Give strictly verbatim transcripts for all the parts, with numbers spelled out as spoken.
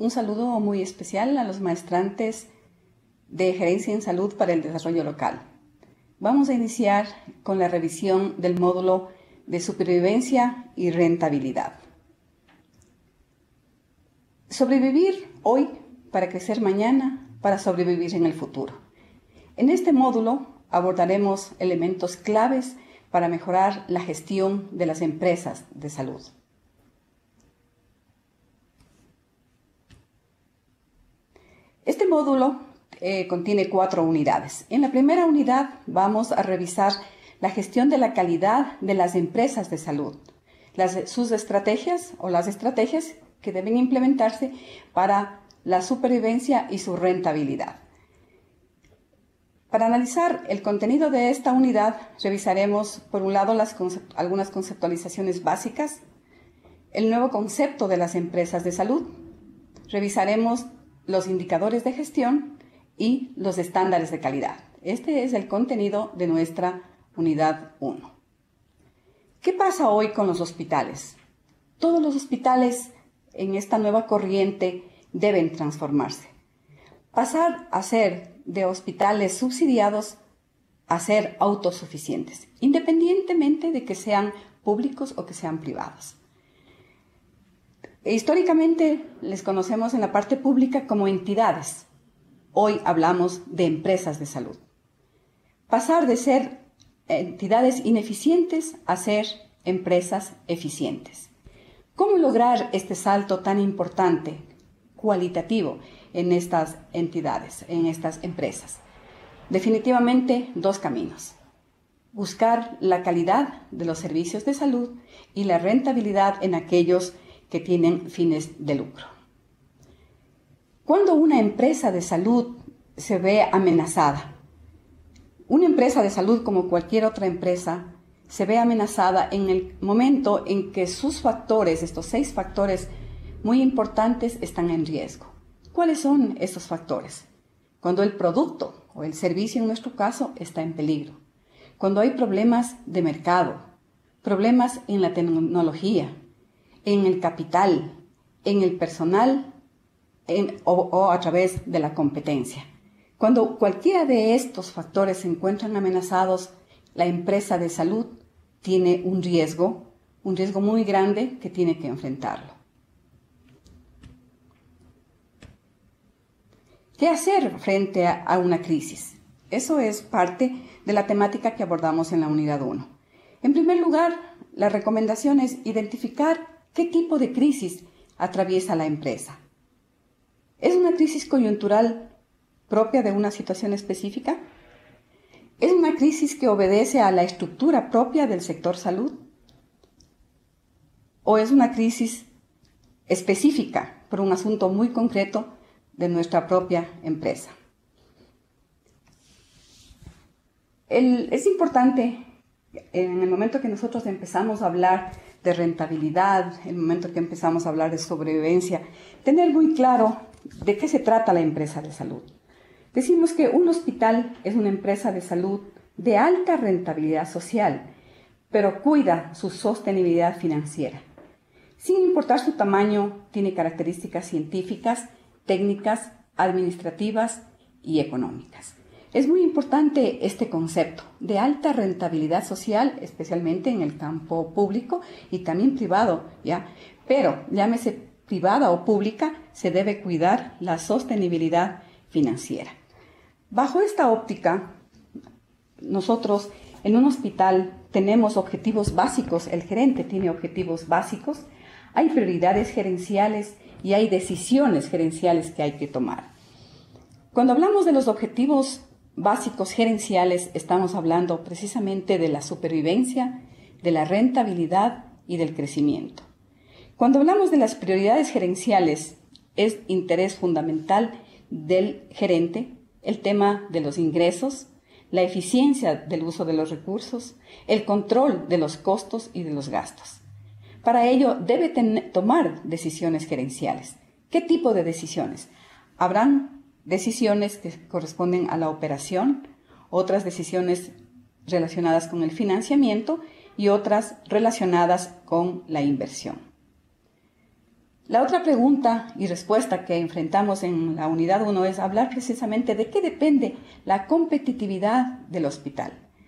Un saludo muy especial a los maestrantes de Gerencia en Salud para el Desarrollo Local. Vamos a iniciar con la revisión del módulo de supervivencia y rentabilidad. Sobrevivir hoy para crecer mañana, para sobrevivir en el futuro. En este módulo abordaremos elementos claves para mejorar la gestión de las empresas de salud. Este módulo eh, contiene cuatro unidades. En la primera unidad vamos a revisar la gestión de la calidad de las empresas de salud, las, sus estrategias o las estrategias que deben implementarse para la supervivencia y su rentabilidad. Para analizar el contenido de esta unidad, revisaremos, por un lado, las concept- algunas conceptualizaciones básicas, el nuevo concepto de las empresas de salud, revisaremos los indicadores de gestión y los estándares de calidad. Este es el contenido de nuestra unidad uno. ¿Qué pasa hoy con los hospitales? Todos los hospitales en esta nueva corriente deben transformarse. Pasar a ser de hospitales subsidiados a ser autosuficientes, independientemente de que sean públicos o que sean privados. Históricamente les conocemos en la parte pública como entidades. Hoy hablamos de empresas de salud. Pasar de ser entidades ineficientes a ser empresas eficientes. ¿Cómo lograr este salto tan importante, cualitativo, en estas entidades, en estas empresas? Definitivamente dos caminos. Buscar la calidad de los servicios de salud y la rentabilidad en aquellos que tienen fines de lucro. Cuando una empresa de salud se ve amenazada, una empresa de salud como cualquier otra empresa se ve amenazada en el momento en que sus factores, estos seis factores muy importantes, están en riesgo. ¿Cuáles son estos factores? Cuando el producto o el servicio en nuestro caso está en peligro, cuando hay problemas de mercado, problemas en la tecnología, en el capital, en el personal en, o, o a través de la competencia. Cuando cualquiera de estos factores se encuentran amenazados, la empresa de salud tiene un riesgo, un riesgo muy grande que tiene que enfrentarlo. ¿Qué hacer frente a, a una crisis? Eso es parte de la temática que abordamos en la unidad uno. En primer lugar, la recomendación es identificar qué tipo de crisis atraviesa la empresa. ¿Es una crisis coyuntural propia de una situación específica? ¿Es una crisis que obedece a la estructura propia del sector salud? ¿O es una crisis específica por un asunto muy concreto de nuestra propia empresa? El, es importante, en el momento que nosotros empezamos a hablar de rentabilidad, en el momento que empezamos a hablar de sobrevivencia, tener muy claro de qué se trata la empresa de salud. Decimos que un hospital es una empresa de salud de alta rentabilidad social, pero cuida su sostenibilidad financiera. Sin importar su tamaño, tiene características científicas, técnicas, administrativas y económicas. Es muy importante este concepto de alta rentabilidad social, especialmente en el campo público y también privado, ¿ya? Pero, llámese privada o pública, se debe cuidar la sostenibilidad financiera. Bajo esta óptica, nosotros en un hospital tenemos objetivos básicos, el gerente tiene objetivos básicos, hay prioridades gerenciales y hay decisiones gerenciales que hay que tomar. Cuando hablamos de los objetivos básicos gerenciales, estamos hablando precisamente de la supervivencia, de la rentabilidad y del crecimiento. Cuando hablamos de las prioridades gerenciales, es interés fundamental del gerente el tema de los ingresos, la eficiencia del uso de los recursos, el control de los costos y de los gastos. Para ello debe ten- tomar decisiones gerenciales. ¿Qué tipo de decisiones? Habrán decisiones que corresponden a la operación, otras decisiones relacionadas con el financiamiento y otras relacionadas con la inversión. La otra pregunta y respuesta que enfrentamos en la unidad uno es hablar precisamente de qué depende la competitividad del hospital.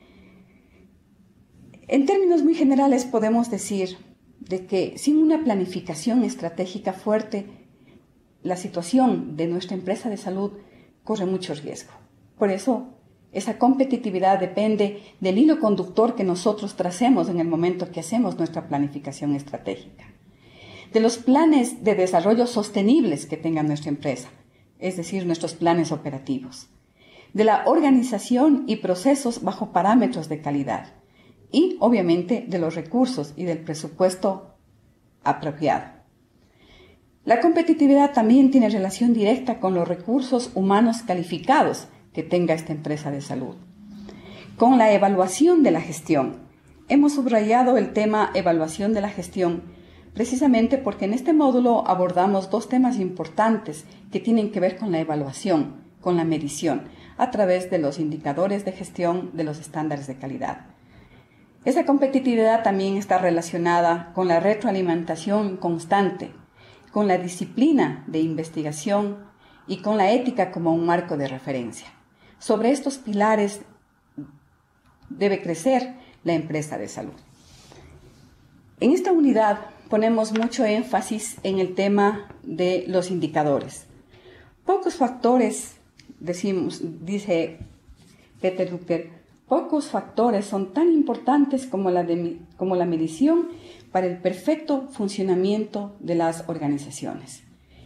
En términos muy generales podemos decir de que sin una planificación estratégica fuerte, la situación de nuestra empresa de salud corre mucho riesgo. Por eso, esa competitividad depende del hilo conductor que nosotros tracemos en el momento que hacemos nuestra planificación estratégica, de los planes de desarrollo sostenibles que tenga nuestra empresa, es decir, nuestros planes operativos, de la organización y procesos bajo parámetros de calidad y, obviamente, de los recursos y del presupuesto apropiado. La competitividad también tiene relación directa con los recursos humanos calificados que tenga esta empresa de salud. Con la evaluación de la gestión, hemos subrayado el tema evaluación de la gestión precisamente porque en este módulo abordamos dos temas importantes que tienen que ver con la evaluación, con la medición, a través de los indicadores de gestión de los estándares de calidad. Esa competitividad también está relacionada con la retroalimentación constante, con la disciplina de investigación y con la ética como un marco de referencia. Sobre estos pilares debe crecer la empresa de salud. En esta unidad ponemos mucho énfasis en el tema de los indicadores. Pocos factores, decimos, dice Peter Drucker, pocos factores son tan importantes como la, de, como la medición para el perfecto funcionamiento de las organizaciones.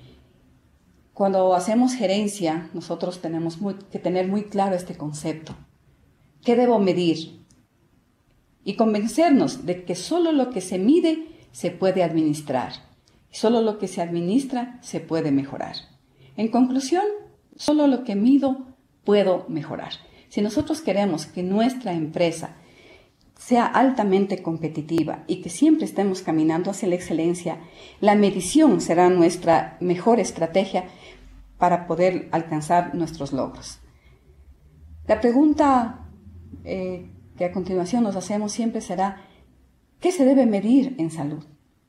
Cuando hacemos gerencia, nosotros tenemos muy, que tener muy claro este concepto. ¿Qué debo medir? Y convencernos de que solo lo que se mide se puede administrar. Y solo lo que se administra se puede mejorar. En conclusión, solo lo que mido puedo mejorar. Si nosotros queremos que nuestra empresa sea altamente competitiva y que siempre estemos caminando hacia la excelencia, la medición será nuestra mejor estrategia para poder alcanzar nuestros logros. La pregunta eh, que a continuación nos hacemos siempre será, ¿qué se debe medir en salud?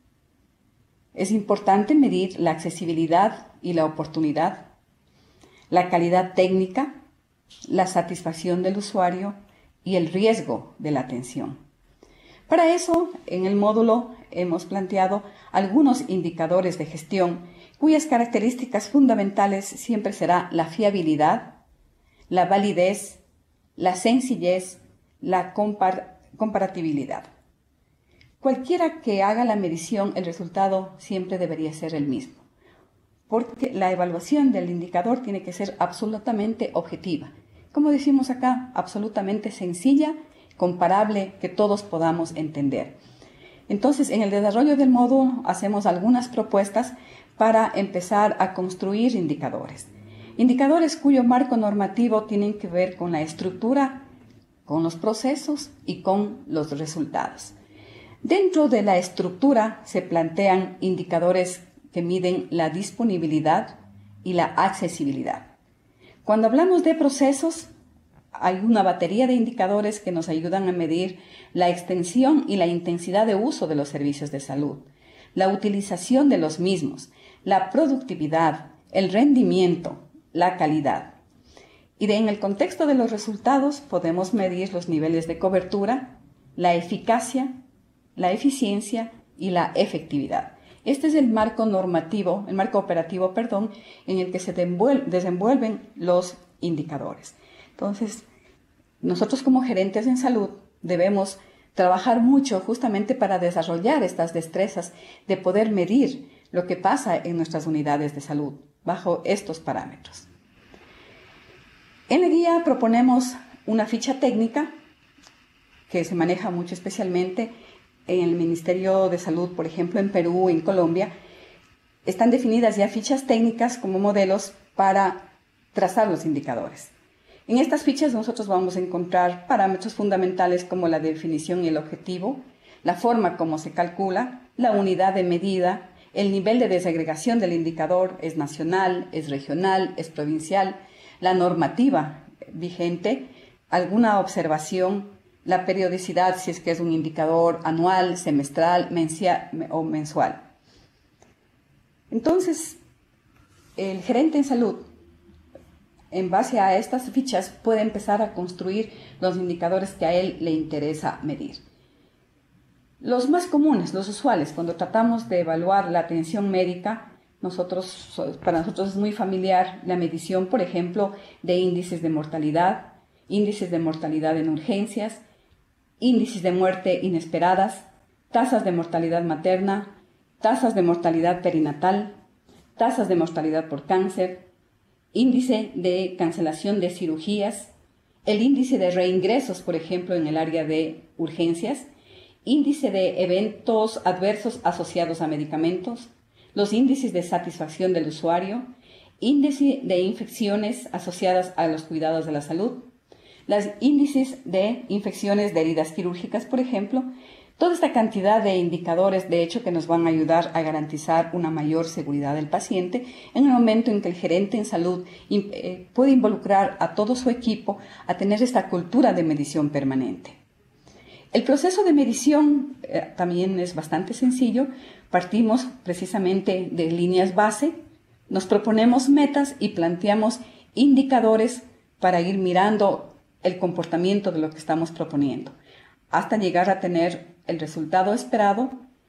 Es importante medir la accesibilidad y la oportunidad, la calidad técnica, la satisfacción del usuario y el riesgo de la atención. Para eso, en el módulo hemos planteado algunos indicadores de gestión cuyas características fundamentales siempre será la fiabilidad, la validez, la sencillez, la compar- comparatibilidad. Cualquiera que haga la medición, el resultado siempre debería ser el mismo, porque la evaluación del indicador tiene que ser absolutamente objetiva. Como decimos acá, absolutamente sencilla, comparable, que todos podamos entender. Entonces, en el desarrollo del módulo hacemos algunas propuestas para empezar a construir indicadores. Indicadores cuyo marco normativo tienen que ver con la estructura, con los procesos y con los resultados. Dentro de la estructura se plantean indicadores que miden la disponibilidad y la accesibilidad. Cuando hablamos de procesos, hay una batería de indicadores que nos ayudan a medir la extensión y la intensidad de uso de los servicios de salud, la utilización de los mismos, la productividad, el rendimiento, la calidad. Y de, en el contexto de los resultados podemos medir los niveles de cobertura, la eficacia, la eficiencia y la efectividad. Este es el marco normativo, el marco operativo, perdón, en el que se desenvuelven los indicadores. Entonces, nosotros como gerentes en salud debemos trabajar mucho justamente para desarrollar estas destrezas de poder medir lo que pasa en nuestras unidades de salud bajo estos parámetros. En la guía proponemos una ficha técnica que se maneja mucho especialmente en el Ministerio de Salud, por ejemplo, en Perú, en Colombia. Están definidas ya fichas técnicas como modelos para trazar los indicadores. En estas fichas nosotros vamos a encontrar parámetros fundamentales como la definición y el objetivo, la forma como se calcula, la unidad de medida, el nivel de desagregación del indicador, es nacional, es regional, es provincial, la normativa vigente, alguna observación, la periodicidad, si es que es un indicador anual, semestral, mensual o mensual. Entonces, el gerente en salud, en base a estas fichas, puede empezar a construir los indicadores que a él le interesa medir. Los más comunes, los usuales, cuando tratamos de evaluar la atención médica, nosotros, para nosotros es muy familiar la medición, por ejemplo, de índices de mortalidad, índices de mortalidad en urgencias, índices de muerte inesperadas, tasas de mortalidad materna, tasas de mortalidad perinatal, tasas de mortalidad por cáncer, índice de cancelación de cirugías, el índice de reingresos, por ejemplo, en el área de urgencias, índice de eventos adversos asociados a medicamentos, los índices de satisfacción del usuario, índice de infecciones asociadas a los cuidados de la salud, los índices de infecciones de heridas quirúrgicas, por ejemplo, toda esta cantidad de indicadores, de hecho, que nos van a ayudar a garantizar una mayor seguridad del paciente en el momento en que el gerente en salud eh, puede involucrar a todo su equipo a tener esta cultura de medición permanente. El proceso de medición eh, también es bastante sencillo. Partimos precisamente de líneas base, nos proponemos metas y planteamos indicadores para ir mirando el comportamiento de lo que estamos proponiendo, hasta llegar a tener el resultado esperado,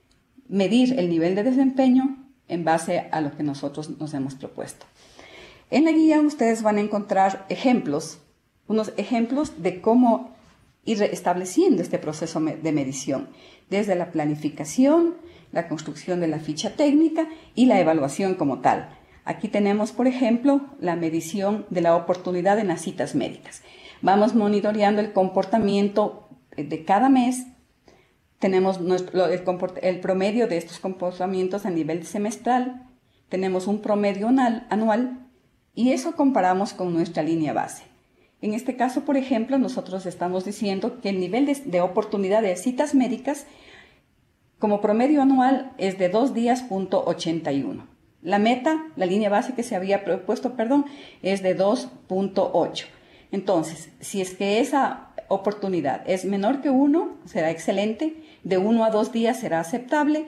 medir el nivel de desempeño en base a lo que nosotros nos hemos propuesto. En la guía ustedes van a encontrar ejemplos, unos ejemplos de cómo ir estableciendo este proceso de medición, desde la planificación, la construcción de la ficha técnica y la evaluación como tal. Aquí tenemos, por ejemplo, la medición de la oportunidad en las citas médicas. Vamos monitoreando el comportamiento de cada mes. Tenemos nuestro, el, el promedio de estos comportamientos a nivel semestral, tenemos un promedio anual, anual y eso comparamos con nuestra línea base. En este caso, por ejemplo, nosotros estamos diciendo que el nivel de, de oportunidad de citas médicas como promedio anual es de dos días punto ochenta y uno. La meta, la línea base que se había propuesto, perdón, es de dos punto ocho. Entonces, si es que esa oportunidad es menor que uno, será excelente. De uno a dos días será aceptable.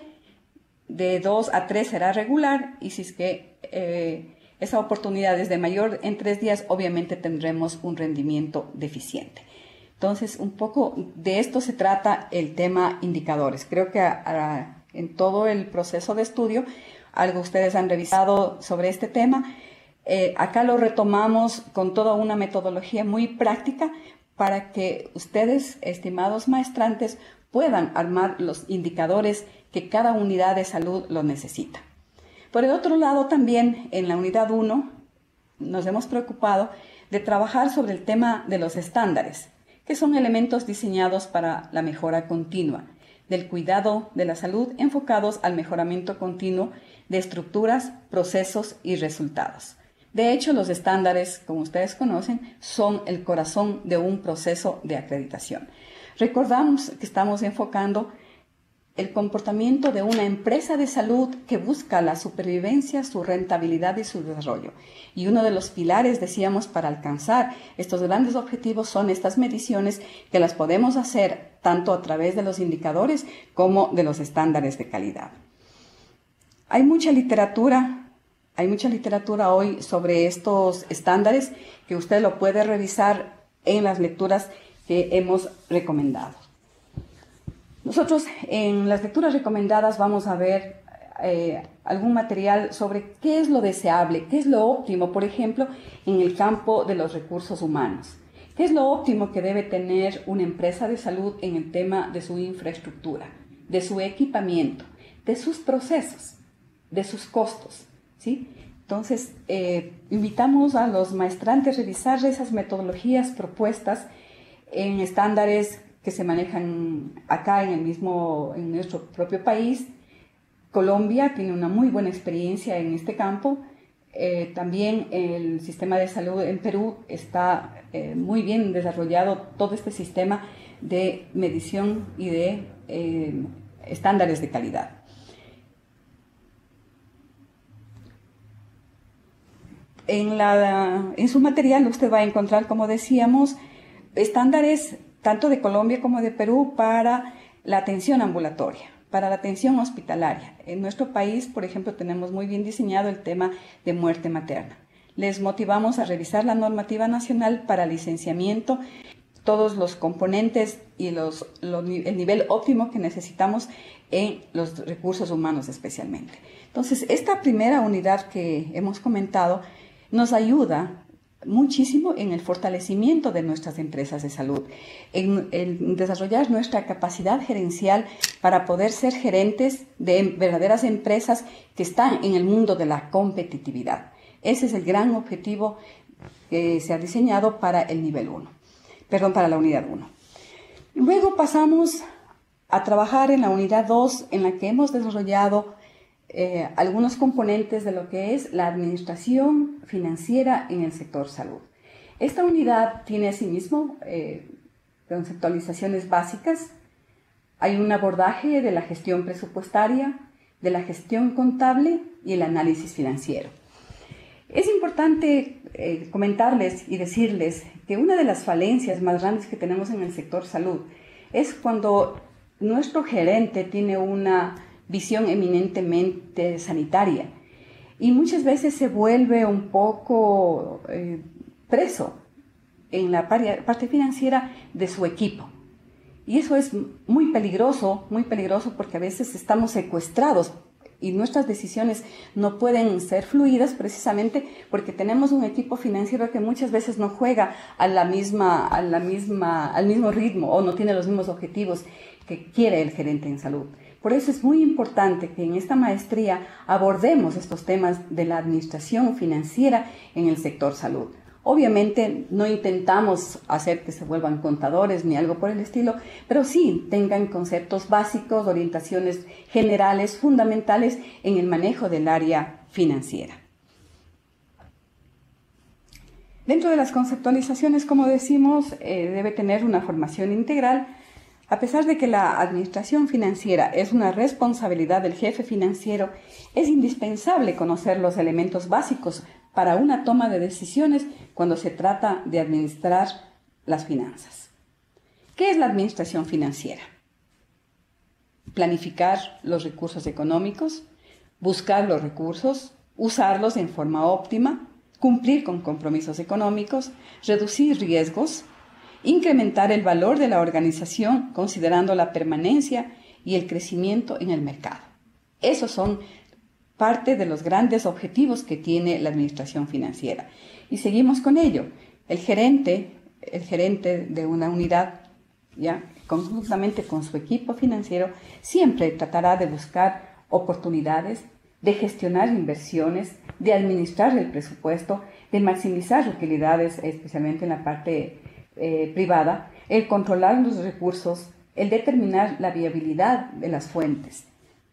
De dos a tres será regular. Y si es que eh, esa oportunidad es de mayor en tres días, obviamente tendremos un rendimiento deficiente. Entonces, un poco de esto se trata el tema indicadores. Creo que a, a, en todo el proceso de estudio, algo ustedes han revisado sobre este tema. Eh, acá lo retomamos con toda una metodología muy práctica para que ustedes, estimados maestrantes, puedan armar los indicadores que cada unidad de salud lo necesita. Por el otro lado, también en la unidad uno nos hemos preocupado de trabajar sobre el tema de los estándares, que son elementos diseñados para la mejora continua del cuidado de la salud enfocados al mejoramiento continuo de estructuras, procesos y resultados. De hecho, los estándares, como ustedes conocen, son el corazón de un proceso de acreditación. Recordamos que estamos enfocando el comportamiento de una empresa de salud que busca la supervivencia, su rentabilidad y su desarrollo. Y uno de los pilares, decíamos, para alcanzar estos grandes objetivos son estas mediciones que las podemos hacer tanto a través de los indicadores como de los estándares de calidad. Hay mucha literatura, hay mucha literatura hoy sobre estos estándares que usted lo puede revisar en las lecturas que hemos recomendado. Nosotros en las lecturas recomendadas vamos a ver eh, algún material sobre qué es lo deseable, qué es lo óptimo, por ejemplo, en el campo de los recursos humanos. ¿Qué es lo óptimo que debe tener una empresa de salud en el tema de su infraestructura, de su equipamiento, de sus procesos, de sus costos? ¿Sí? Entonces, eh, invitamos a los maestrantes a revisar esas metodologías propuestas en estándares que se manejan acá en el mismo, en nuestro propio país. Colombia tiene una muy buena experiencia en este campo. Eh, también el sistema de salud en Perú está eh, muy bien desarrollado, todo este sistema de medición y de eh, estándares de calidad. En, la, en su material usted va a encontrar, como decíamos, estándares tanto de Colombia como de Perú para la atención ambulatoria, para la atención hospitalaria. En nuestro país, por ejemplo, tenemos muy bien diseñado el tema de muerte materna. Les motivamos a revisar la normativa nacional para licenciamiento, todos los componentes y los, los, el nivel óptimo que necesitamos en los recursos humanos especialmente. Entonces, esta primera unidad que hemos comentado nos ayuda muchísimo en el fortalecimiento de nuestras empresas de salud, en, en desarrollar nuestra capacidad gerencial para poder ser gerentes de verdaderas empresas que están en el mundo de la competitividad. Ese es el gran objetivo que se ha diseñado para el nivel uno, perdón, para la unidad uno. Luego pasamos a trabajar en la unidad dos, en la que hemos desarrollado Eh, algunos componentes de lo que es la administración financiera en el sector salud. Esta unidad tiene asimismo eh, conceptualizaciones básicas. Hay un abordaje de la gestión presupuestaria, de la gestión contable y el análisis financiero. Es importante eh, comentarles y decirles que una de las falencias más grandes que tenemos en el sector salud es cuando nuestro gerente tiene una visión eminentemente sanitaria y muchas veces se vuelve un poco eh, preso en la parte financiera de su equipo. Y eso es muy peligroso, muy peligroso porque a veces estamos secuestrados y nuestras decisiones no pueden ser fluidas precisamente porque tenemos un equipo financiero que muchas veces no juega a la misma, a la misma, al mismo ritmo o no tiene los mismos objetivos que quiere el gerente en salud. Por eso es muy importante que en esta maestría abordemos estos temas de la administración financiera en el sector salud. Obviamente no intentamos hacer que se vuelvan contadores ni algo por el estilo, pero sí tengan conceptos básicos, orientaciones generales, fundamentales en el manejo del área financiera. Dentro de las conceptualizaciones, como decimos, eh, debe tener una formación integral. A pesar de que la administración financiera es una responsabilidad del jefe financiero, es indispensable conocer los elementos básicos para una toma de decisiones cuando se trata de administrar las finanzas. ¿Qué es la administración financiera? Planificar los recursos económicos, buscar los recursos, usarlos en forma óptima, cumplir con compromisos económicos, reducir riesgos, incrementar el valor de la organización considerando la permanencia y el crecimiento en el mercado. Esos son parte de los grandes objetivos que tiene la administración financiera. Y seguimos con ello. El gerente, el gerente de una unidad, ya conjuntamente con su equipo financiero, siempre tratará de buscar oportunidades, de gestionar inversiones, de administrar el presupuesto, de maximizar utilidades, especialmente en la parte Eh, privada, el controlar los recursos, el determinar la viabilidad de las fuentes.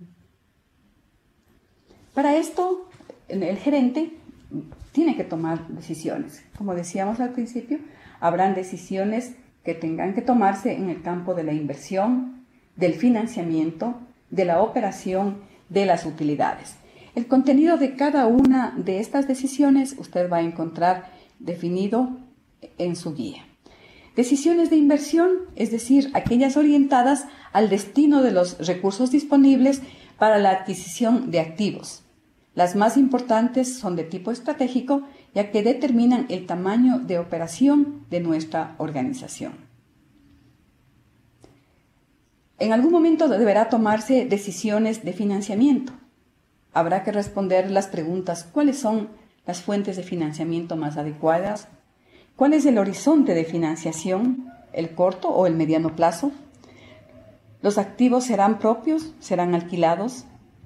Para esto, el gerente tiene que tomar decisiones. Como decíamos al principio, habrán decisiones que tengan que tomarse en el campo de la inversión, del financiamiento, de la operación, de las utilidades. El contenido de cada una de estas decisiones usted va a encontrar definido en su guía. Decisiones de inversión, es decir, aquellas orientadas al destino de los recursos disponibles para la adquisición de activos. Las más importantes son de tipo estratégico, ya que determinan el tamaño de operación de nuestra organización. En algún momento deberá tomarse decisiones de financiamiento. Habrá que responder las preguntas: ¿cuáles son las fuentes de financiamiento más adecuadas? ¿Cuál es el horizonte de financiación, el corto o el mediano plazo? ¿Los activos serán propios? ¿Serán alquilados?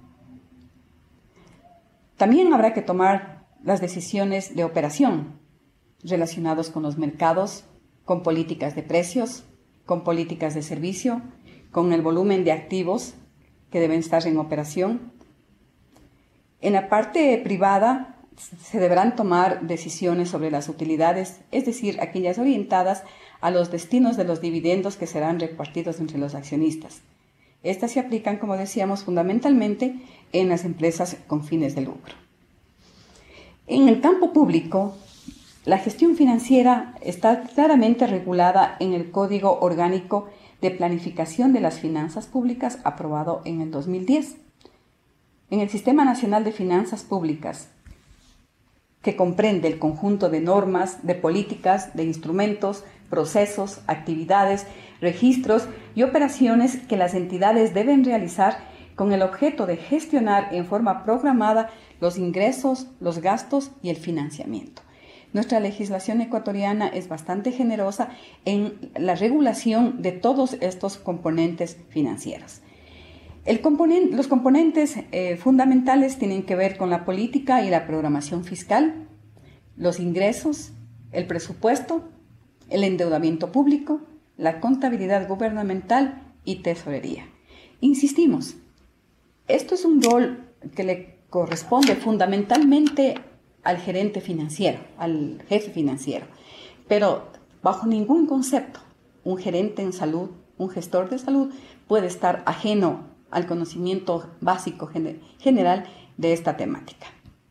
También habrá que tomar las decisiones de operación relacionados con los mercados, con políticas de precios, con políticas de servicio, con el volumen de activos que deben estar en operación. En la parte privada se deberán tomar decisiones sobre las utilidades, es decir, aquellas orientadas a los destinos de los dividendos que serán repartidos entre los accionistas. Estas se aplican, como decíamos, fundamentalmente en las empresas con fines de lucro. En el campo público, la gestión financiera está claramente regulada en el Código Orgánico de Planificación de las Finanzas Públicas aprobado en el dos mil diez. En el Sistema Nacional de Finanzas Públicas, que comprende el conjunto de normas, de políticas, de instrumentos, procesos, actividades, registros y operaciones que las entidades deben realizar con el objeto de gestionar en forma programada los ingresos, los gastos y el financiamiento. Nuestra legislación ecuatoriana es bastante generosa en la regulación de todos estos componentes financieros. El componente, los componentes eh, fundamentales tienen que ver con la política y la programación fiscal, los ingresos, el presupuesto, el endeudamiento público, la contabilidad gubernamental y tesorería. Insistimos, esto es un rol que le corresponde fundamentalmente al gerente financiero, al jefe financiero, pero bajo ningún concepto un gerente en salud, un gestor de salud puede estar ajeno al conocimiento básico general de esta temática.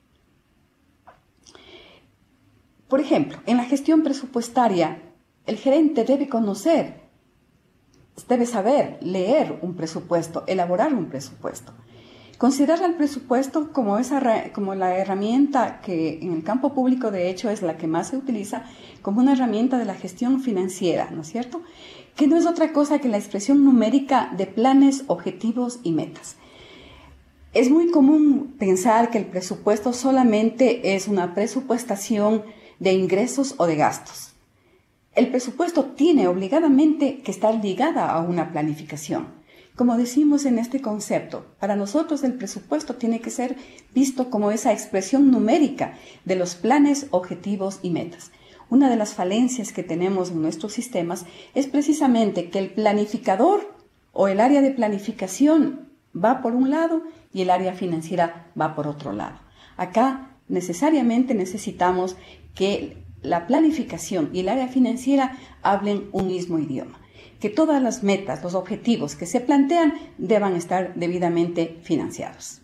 Por ejemplo, en la gestión presupuestaria, el gerente debe conocer, debe saber leer un presupuesto, elaborar un presupuesto. Considerar al presupuesto como, esa, como la herramienta que en el campo público de hecho es la que más se utiliza como una herramienta de la gestión financiera, ¿no es cierto? Que no es otra cosa que la expresión numérica de planes, objetivos y metas. Es muy común pensar que el presupuesto solamente es una presupuestación de ingresos o de gastos. El presupuesto tiene obligadamente que estar ligada a una planificación. Como decimos en este concepto, para nosotros el presupuesto tiene que ser visto como esa expresión numérica de los planes, objetivos y metas. Una de las falencias que tenemos en nuestros sistemas es precisamente que el planificador o el área de planificación va por un lado y el área financiera va por otro lado. Acá necesariamente necesitamos que la planificación y el área financiera hablen un mismo idioma, que todas las metas, los objetivos que se plantean deban estar debidamente financiados.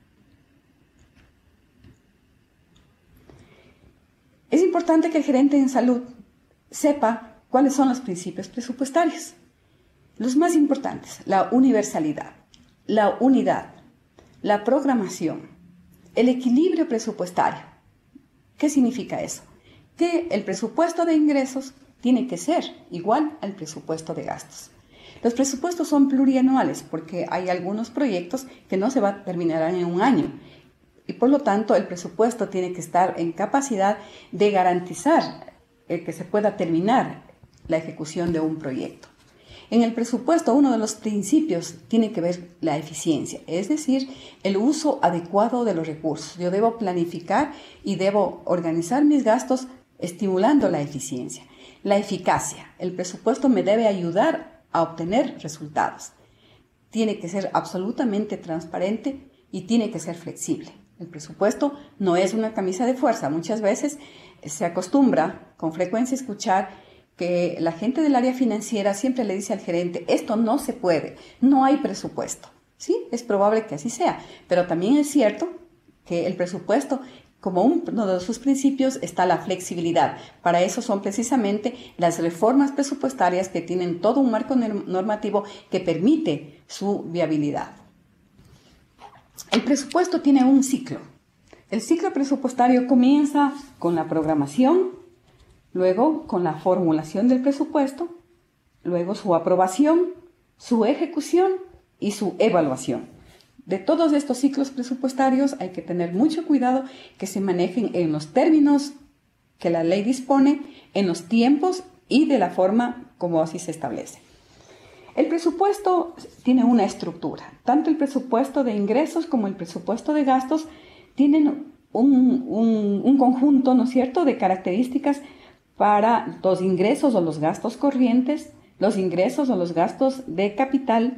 Es importante que el gerente en salud sepa cuáles son los principios presupuestarios. Los más importantes: la universalidad, la unidad, la programación, el equilibrio presupuestario. ¿Qué significa eso? Que el presupuesto de ingresos tiene que ser igual al presupuesto de gastos. Los presupuestos son plurianuales porque hay algunos proyectos que no se va a terminar en un año y por lo tanto el presupuesto tiene que estar en capacidad de garantizar el que se pueda terminar la ejecución de un proyecto. En el presupuesto uno de los principios tiene que ver la eficiencia, es decir, el uso adecuado de los recursos. Yo debo planificar y debo organizar mis gastos estimulando la eficiencia. La eficacia. El presupuesto me debe ayudar a obtener resultados. Tiene que ser absolutamente transparente y tiene que ser flexible. El presupuesto no es una camisa de fuerza. Muchas veces se acostumbra con frecuencia escuchar que la gente del área financiera siempre le dice al gerente: esto no se puede, no hay presupuesto. Sí, es probable que así sea, pero también es cierto que el presupuesto, como uno de sus principios, está la flexibilidad. Para eso son precisamente las reformas presupuestarias que tienen todo un marco normativo que permite su viabilidad. El presupuesto tiene un ciclo. El ciclo presupuestario comienza con la programación, luego con la formulación del presupuesto, luego su aprobación, su ejecución y su evaluación. De todos estos ciclos presupuestarios hay que tener mucho cuidado que se manejen en los términos que la ley dispone, en los tiempos y de la forma como así se establece. El presupuesto tiene una estructura. Tanto el presupuesto de ingresos como el presupuesto de gastos tienen un, un, un conjunto, ¿no es cierto?, de características para los ingresos o los gastos corrientes, los ingresos o los gastos de capital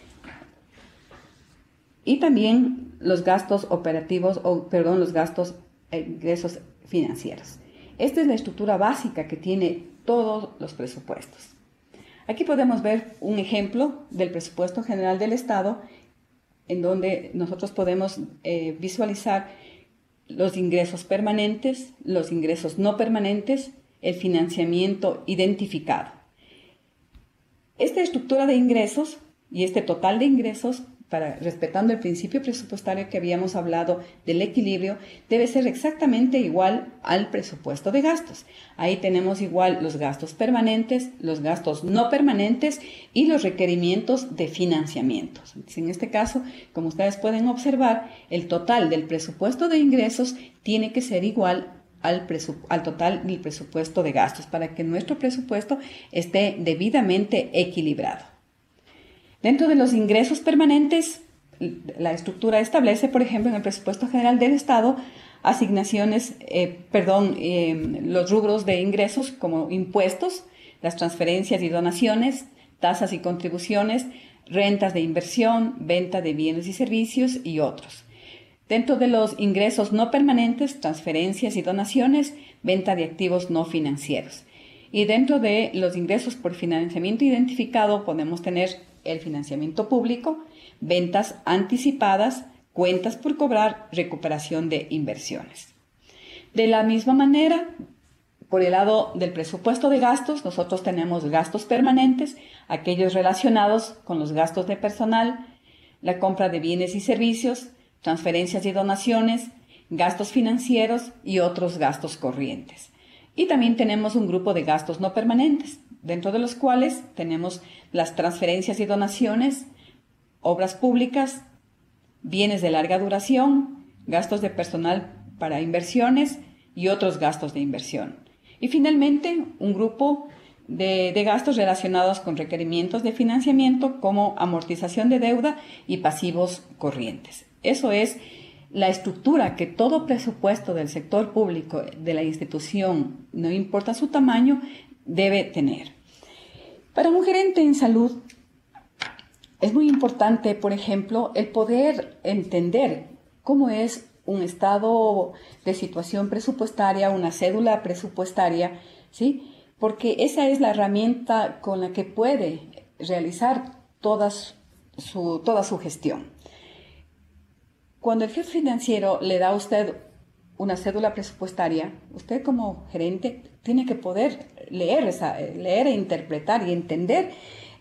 y también los gastos operativos o, perdón, los gastos e ingresos financieros. Esta es la estructura básica que tiene todos los presupuestos. Aquí podemos ver un ejemplo del presupuesto general del Estado, en donde nosotros podemos eh, visualizar los ingresos permanentes, los ingresos no permanentes, el financiamiento identificado. Esta estructura de ingresos y este total de ingresos, para, respetando el principio presupuestario que habíamos hablado del equilibrio, debe ser exactamente igual al presupuesto de gastos. Ahí tenemos igual los gastos permanentes, los gastos no permanentes y los requerimientos de financiamiento. En este caso, como ustedes pueden observar, el total del presupuesto de ingresos tiene que ser igual al, al total del presupuesto de gastos para que nuestro presupuesto esté debidamente equilibrado. Dentro de los ingresos permanentes, la estructura establece, por ejemplo, en el presupuesto general del Estado, asignaciones, eh, perdón, eh, los rubros de ingresos como impuestos, las transferencias y donaciones, tasas y contribuciones, rentas de inversión, venta de bienes y servicios y otros. Dentro de los ingresos no permanentes, transferencias y donaciones, venta de activos no financieros. Y dentro de los ingresos por financiamiento identificado podemos tener el financiamiento público, ventas anticipadas, cuentas por cobrar, recuperación de inversiones. De la misma manera, por el lado del presupuesto de gastos, nosotros tenemos gastos permanentes, aquellos relacionados con los gastos de personal, la compra de bienes y servicios, transferencias y donaciones, gastos financieros y otros gastos corrientes. Y también tenemos un grupo de gastos no permanentes, dentro de los cuales tenemos las transferencias y donaciones, obras públicas, bienes de larga duración, gastos de personal para inversiones y otros gastos de inversión. Y finalmente, un grupo de, de gastos relacionados con requerimientos de financiamiento como amortización de deuda y pasivos corrientes. Eso es la estructura que todo presupuesto del sector público, de la institución, no importa su tamaño, debe tener. Para un gerente en salud es muy importante, por ejemplo, el poder entender cómo es un estado de situación presupuestaria, una cédula presupuestaria, ¿sí? Porque esa es la herramienta con la que puede realizar todas su, toda su gestión. Cuando el jefe financiero le da a usted una cédula presupuestaria, usted como gerente tiene que poder leer, esa, leer e interpretar y entender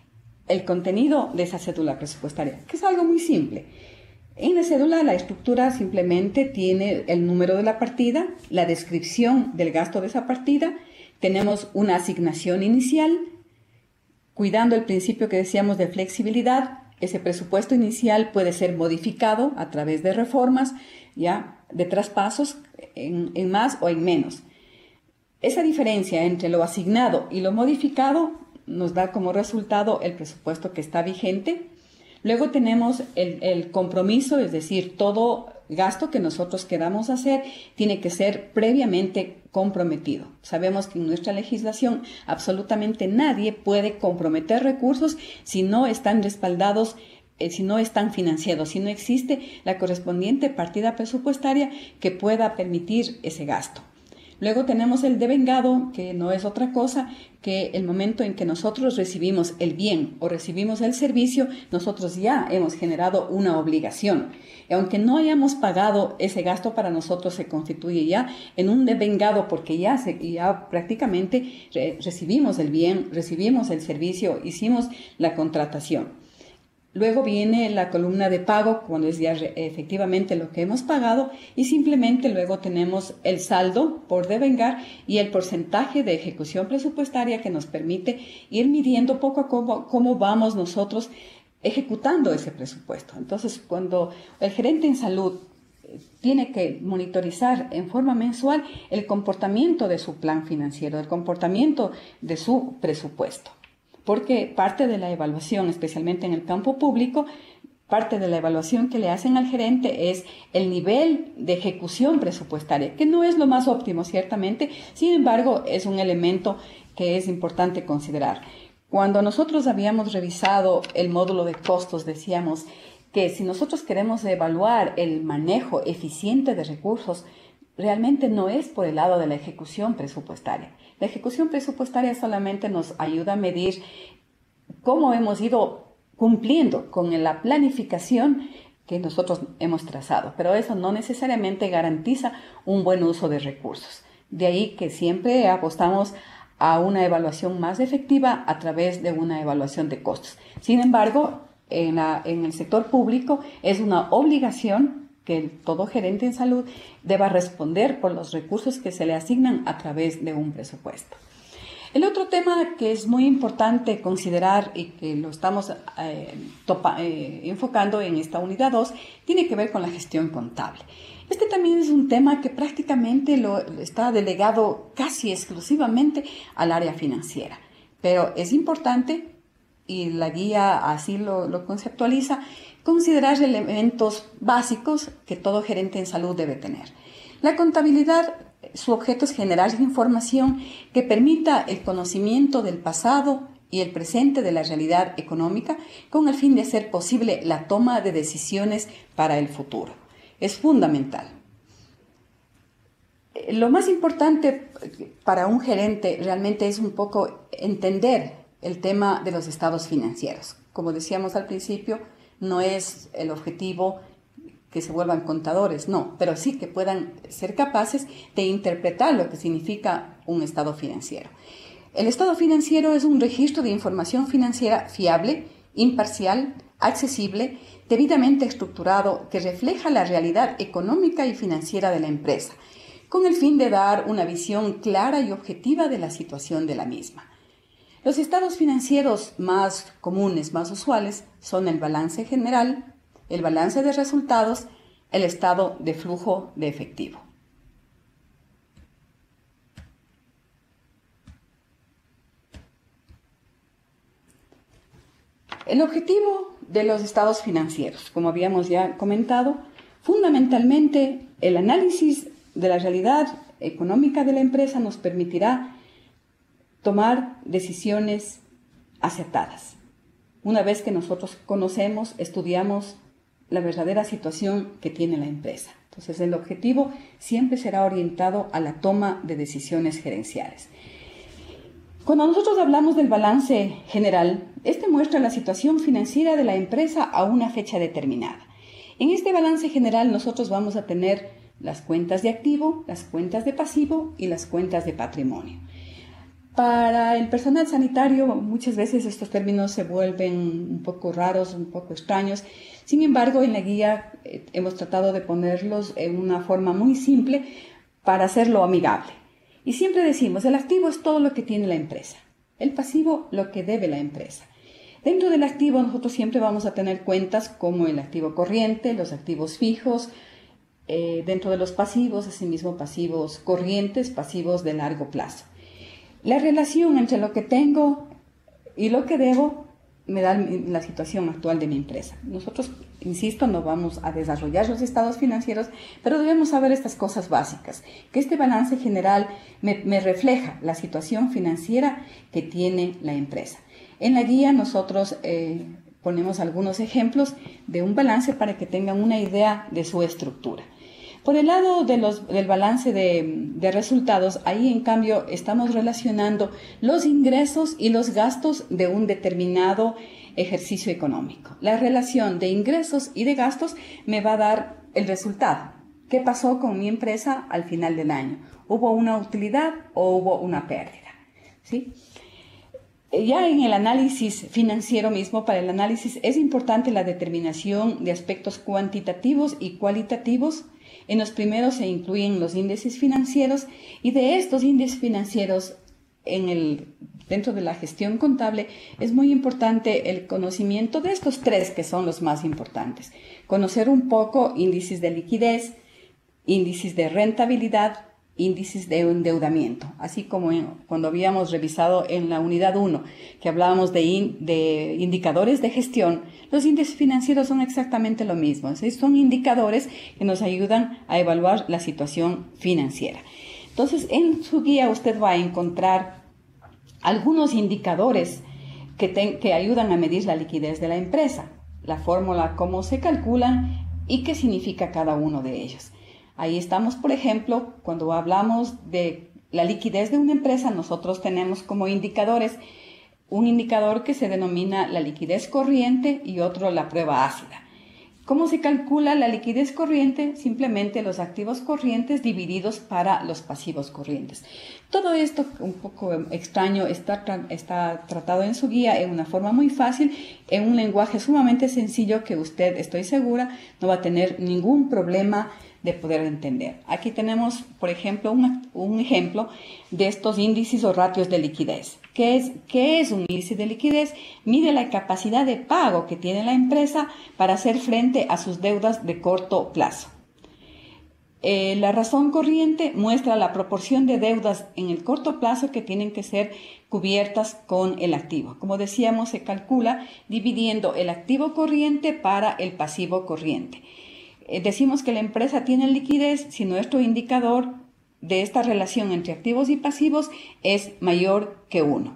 el contenido de esa cédula presupuestaria, que es algo muy simple. En la cédula la estructura simplemente tiene el número de la partida, la descripción del gasto de esa partida, tenemos una asignación inicial, cuidando el principio que decíamos de flexibilidad. Ese presupuesto inicial puede ser modificado a través de reformas, ya de traspasos en, en más o en menos. Esa diferencia entre lo asignado y lo modificado nos da como resultado el presupuesto que está vigente. Luego tenemos el, el compromiso, es decir, todo gasto que nosotros queramos hacer tiene que ser previamente comprometido. Sabemos que en nuestra legislación absolutamente nadie puede comprometer recursos si no están respaldados, eh, si no están financiados, si no existe la correspondiente partida presupuestaria que pueda permitir ese gasto. Luego tenemos el devengado, que no es otra cosa que el momento en que nosotros recibimos el bien o recibimos el servicio, nosotros ya hemos generado una obligación. Y aunque no hayamos pagado, ese gasto para nosotros se constituye ya en un devengado porque ya, se, ya prácticamente re, recibimos el bien, recibimos el servicio, hicimos la contratación. Luego viene la columna de pago, cuando es ya efectivamente lo que hemos pagado, y simplemente luego tenemos el saldo por devengar y el porcentaje de ejecución presupuestaria que nos permite ir midiendo poco a poco cómo vamos nosotros ejecutando ese presupuesto. Entonces, cuando el gerente en salud tiene que monitorizar en forma mensual el comportamiento de su plan financiero, el comportamiento de su presupuesto. Porque parte de la evaluación, especialmente en el campo público, parte de la evaluación que le hacen al gerente es el nivel de ejecución presupuestaria, que no es lo más óptimo, ciertamente, sin embargo, es un elemento que es importante considerar. Cuando nosotros habíamos revisado el módulo de costos, decíamos que si nosotros queremos evaluar el manejo eficiente de recursos, realmente no es por el lado de la ejecución presupuestaria. La ejecución presupuestaria solamente nos ayuda a medir cómo hemos ido cumpliendo con la planificación que nosotros hemos trazado, pero eso no necesariamente garantiza un buen uso de recursos. De ahí que siempre apostamos a una evaluación más efectiva a través de una evaluación de costos. Sin embargo, en, la, en el sector público es una obligación que todo gerente en salud deba responder por los recursos que se le asignan a través de un presupuesto. El otro tema que es muy importante considerar y que lo estamos eh, topa, eh, enfocando en esta unidad dos tiene que ver con la gestión contable. Este también es un tema que prácticamente lo, está delegado casi exclusivamente al área financiera, pero es importante, y la guía así lo, lo conceptualiza, considerar elementos básicos que todo gerente en salud debe tener. La contabilidad, su objeto es generar información que permita el conocimiento del pasado y el presente de la realidad económica con el fin de hacer posible la toma de decisiones para el futuro. Es fundamental. Lo más importante para un gerente realmente es un poco entender el tema de los estados financieros. Como decíamos al principio, no es el objetivo que se vuelvan contadores, no, pero sí que puedan ser capaces de interpretar lo que significa un estado financiero. El estado financiero es un registro de información financiera fiable, imparcial, accesible, debidamente estructurado, que refleja la realidad económica y financiera de la empresa, con el fin de dar una visión clara y objetiva de la situación de la misma. Los estados financieros más comunes, más usuales, son el balance general, el balance de resultados, el estado de flujo de efectivo. El objetivo de los estados financieros, como habíamos ya comentado, fundamentalmente el análisis de la realidad económica de la empresa nos permitirá tomar decisiones acertadas. Una vez que nosotros conocemos, estudiamos la verdadera situación que tiene la empresa. Entonces, el objetivo siempre será orientado a la toma de decisiones gerenciales. Cuando nosotros hablamos del balance general, este muestra la situación financiera de la empresa a una fecha determinada. En este balance general nosotros vamos a tener las cuentas de activo, las cuentas de pasivo y las cuentas de patrimonio. Para el personal sanitario muchas veces estos términos se vuelven un poco raros, un poco extraños. Sin embargo, en la guía eh, hemos tratado de ponerlos en una forma muy simple para hacerlo amigable. Y siempre decimos, el activo es todo lo que tiene la empresa, el pasivo lo que debe la empresa. Dentro del activo nosotros siempre vamos a tener cuentas como el activo corriente, los activos fijos, eh, dentro de los pasivos, asimismo pasivos corrientes, pasivos de largo plazo. La relación entre lo que tengo y lo que debo me da la situación actual de mi empresa. Nosotros, insisto, no vamos a desarrollar los estados financieros, pero debemos saber estas cosas básicas, que este balance general me, me refleja la situación financiera que tiene la empresa. En la guía nosotros eh, ponemos algunos ejemplos de un balance para que tengan una idea de su estructura. Por el lado de los, del balance de, de resultados, ahí en cambio estamos relacionando los ingresos y los gastos de un determinado ejercicio económico. La relación de ingresos y de gastos me va a dar el resultado. ¿Qué pasó con mi empresa al final del año? ¿Hubo una utilidad o hubo una pérdida? ¿Sí? Ya en el análisis financiero mismo, para el análisis es importante la determinación de aspectos cuantitativos y cualitativos. En los primeros se incluyen los índices financieros y de estos índices financieros en el, dentro de la gestión contable es muy importante el conocimiento de estos tres que son los más importantes. Conocer un poco índices de liquidez, índices de rentabilidad, índices de endeudamiento, así como en, cuando habíamos revisado en la unidad uno, que hablábamos de, in, de indicadores de gestión, los índices financieros son exactamente lo mismo, ¿sí? Son indicadores que nos ayudan a evaluar la situación financiera. Entonces, en su guía usted va a encontrar algunos indicadores que, te, que ayudan a medir la liquidez de la empresa, la fórmula, cómo se calculan y qué significa cada uno de ellos. Ahí estamos, por ejemplo, cuando hablamos de la liquidez de una empresa, nosotros tenemos como indicadores un indicador que se denomina la liquidez corriente y otro la prueba ácida. ¿Cómo se calcula la liquidez corriente? Simplemente los activos corrientes divididos para los pasivos corrientes. Todo esto, un poco extraño, está, está tratado en su guía en una forma muy fácil, en un lenguaje sumamente sencillo que usted, estoy segura, no va a tener ningún problema de poder entender. Aquí tenemos, por ejemplo, un, un ejemplo de estos índices o ratios de liquidez. ¿Qué es, ¿Qué es un índice de liquidez? Mide la capacidad de pago que tiene la empresa para hacer frente a sus deudas de corto plazo. Eh, la razón corriente muestra la proporción de deudas en el corto plazo que tienen que ser cubiertas con el activo. Como decíamos, se calcula dividiendo el activo corriente para el pasivo corriente. Eh, decimos que la empresa tiene liquidez si nuestro indicador de esta relación entre activos y pasivos es mayor que uno.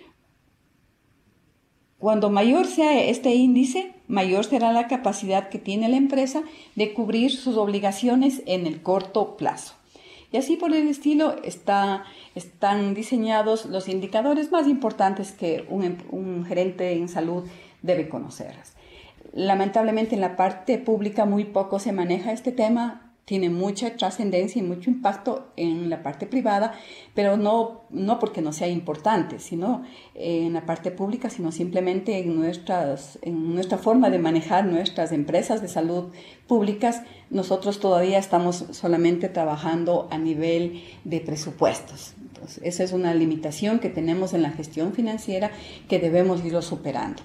Cuando mayor sea este índice, mayor será la capacidad que tiene la empresa de cubrir sus obligaciones en el corto plazo. Y así por el estilo está, están diseñados los indicadores más importantes que un, un gerente en salud debe conocer. Lamentablemente en la parte pública muy poco se maneja este tema. Tiene mucha trascendencia y mucho impacto en la parte privada, pero no, no porque no sea importante, sino en la parte pública, sino simplemente en, nuestras, en nuestra forma de manejar nuestras empresas de salud públicas. Nosotros todavía estamos solamente trabajando a nivel de presupuestos. Entonces, esa es una limitación que tenemos en la gestión financiera que debemos irlo superando.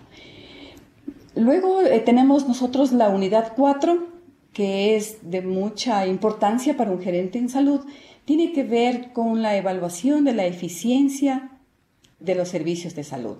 Luego eh, tenemos nosotros la unidad cuatro, que es de mucha importancia para un gerente en salud, tiene que ver con la evaluación de la eficiencia de los servicios de salud.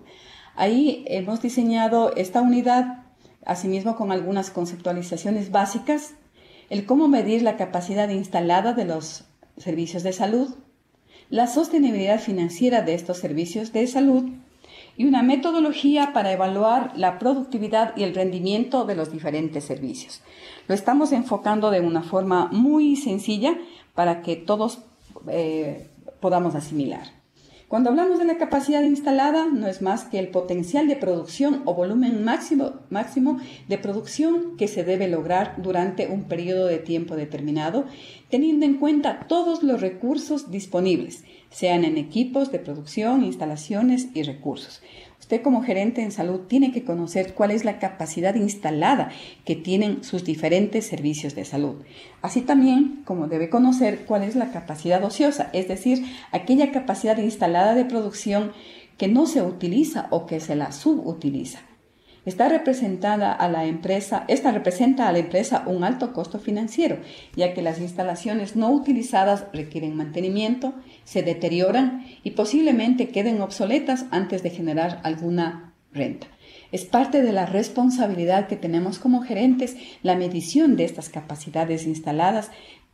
Ahí hemos diseñado esta unidad, asimismo con algunas conceptualizaciones básicas, el cómo medir la capacidad instalada de los servicios de salud, la sostenibilidad financiera de estos servicios de salud, y una metodología para evaluar la productividad y el rendimiento de los diferentes servicios. Lo estamos enfocando de una forma muy sencilla para que todos eh, podamos asimilar. Cuando hablamos de la capacidad instalada, no es más que el potencial de producción o volumen máximo, máximo de producción que se debe lograr durante un periodo de tiempo determinado, teniendo en cuenta todos los recursos disponibles, sean en equipos de producción, instalaciones y recursos. Usted como gerente en salud tiene que conocer cuál es la capacidad instalada que tienen sus diferentes servicios de salud. Así también como debe conocer cuál es la capacidad ociosa, es decir, aquella capacidad instalada de producción que no se utiliza o que se la subutiliza. Está representada a la empresa, esta representa a la empresa un alto costo financiero, ya que las instalaciones no utilizadas requieren mantenimiento, se deterioran y posiblemente queden obsoletas antes de generar alguna renta. Es parte de la responsabilidad que tenemos como gerentes la medición de estas capacidades instaladas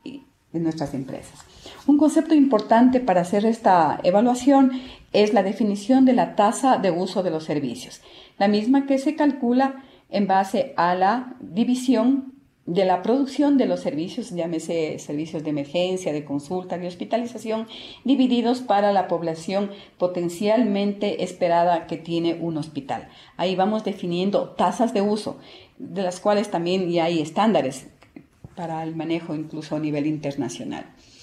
de nuestras empresas. Un concepto importante para hacer esta evaluación es la definición de la tasa de uso de los servicios, la misma que se calcula en base a la división de la producción de los servicios, llámese servicios de emergencia, de consulta, de hospitalización, divididos para la población potencialmente esperada que tiene un hospital. Ahí vamos definiendo tasas de uso, de las cuales también ya hay estándares para el manejo incluso a nivel internacional.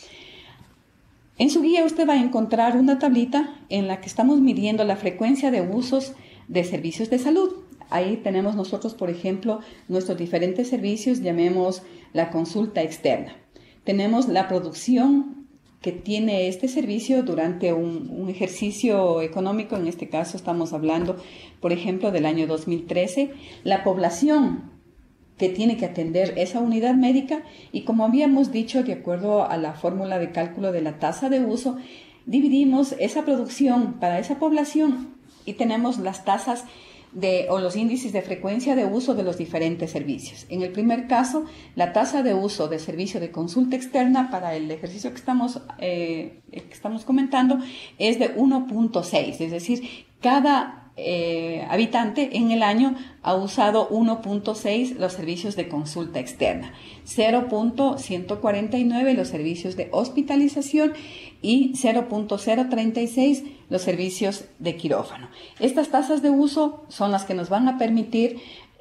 En su guía usted va a encontrar una tablita en la que estamos midiendo la frecuencia de usos de servicios de salud. Ahí tenemos nosotros, por ejemplo, nuestros diferentes servicios, llamemos la consulta externa. Tenemos la producción que tiene este servicio durante un, un ejercicio económico, en este caso estamos hablando, por ejemplo, del año dos mil trece, la población que tiene que atender esa unidad médica y, como habíamos dicho, de acuerdo a la fórmula de cálculo de la tasa de uso, dividimos esa producción para esa población y tenemos las tasas de, o los índices de frecuencia de uso de los diferentes servicios. En el primer caso, la tasa de uso de servicio de consulta externa para el ejercicio que estamos, eh, que estamos comentando es de uno punto seis, es decir, cada Eh, habitante en el año ha usado uno punto seis los servicios de consulta externa, cero punto ciento cuarenta y nueve los servicios de hospitalización y cero punto cero treinta y seis los servicios de quirófano. Estas tasas de uso son las que nos van a permitir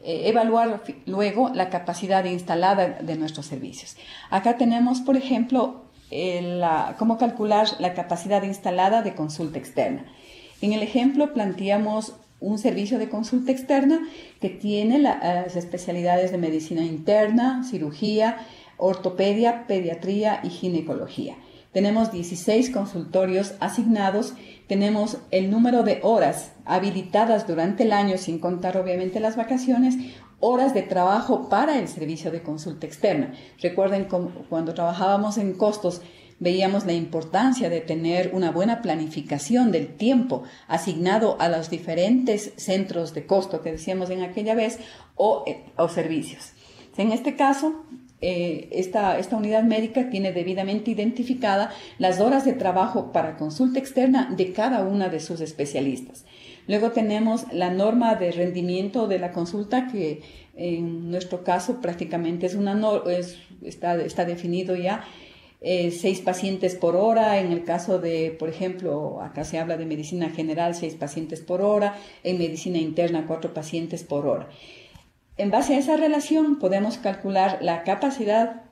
eh, evaluar luego la capacidad instalada de nuestros servicios. Acá tenemos, por ejemplo, eh, la, cómo calcular la capacidad instalada de consulta externa. En el ejemplo planteamos un servicio de consulta externa que tiene la, las especialidades de medicina interna, cirugía, ortopedia, pediatría y ginecología. Tenemos dieciséis consultorios asignados, tenemos el número de horas habilitadas durante el año, sin contar obviamente las vacaciones, horas de trabajo para el servicio de consulta externa. Recuerden cómo, cuando trabajábamos en costos, veíamos la importancia de tener una buena planificación del tiempo asignado a los diferentes centros de costo que decíamos en aquella vez o, o servicios. En este caso, eh, esta, esta unidad médica tiene debidamente identificada las horas de trabajo para consulta externa de cada una de sus especialistas. Luego tenemos la norma de rendimiento de la consulta, que en nuestro caso prácticamente es una no, es, está, está definido ya. Eh, seis pacientes por hora, en el caso de, por ejemplo, acá se habla de medicina general, seis pacientes por hora, en medicina interna, cuatro pacientes por hora. En base a esa relación podemos calcular la capacidad